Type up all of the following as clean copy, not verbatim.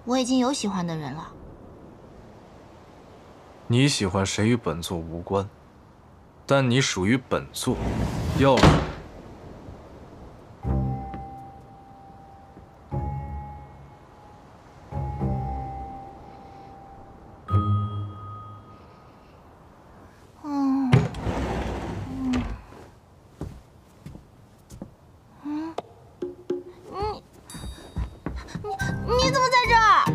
我已经有喜欢的人了。 你喜欢谁与本座无关，但你属于本座，要是…… 你怎么在这儿？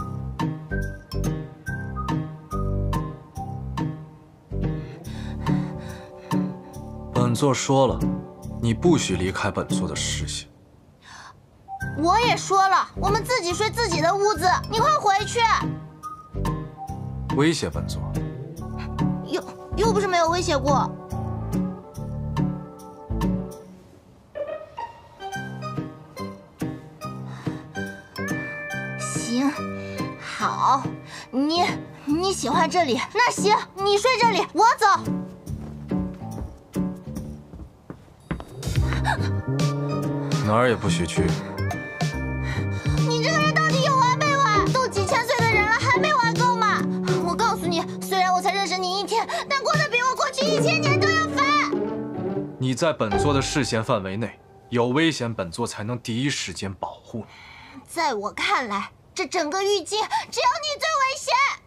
本座说了，你不许离开本座的视线。 我也说了，我们自己睡自己的屋子，你快回去。 威胁本座？ 又不是没有威胁过。行，好，你喜欢这里，那行，你睡这里，我走。 哪儿也不许去。 你这个人到底有完没完？都几千岁的人了，还没玩够吗？我告诉你，虽然我才认识你1天，但过得比我过去1000年都要烦。 你在本座的视线范围内，有危险，本座才能第一时间保护你。 在我看来，这整个玉京只有你最危险。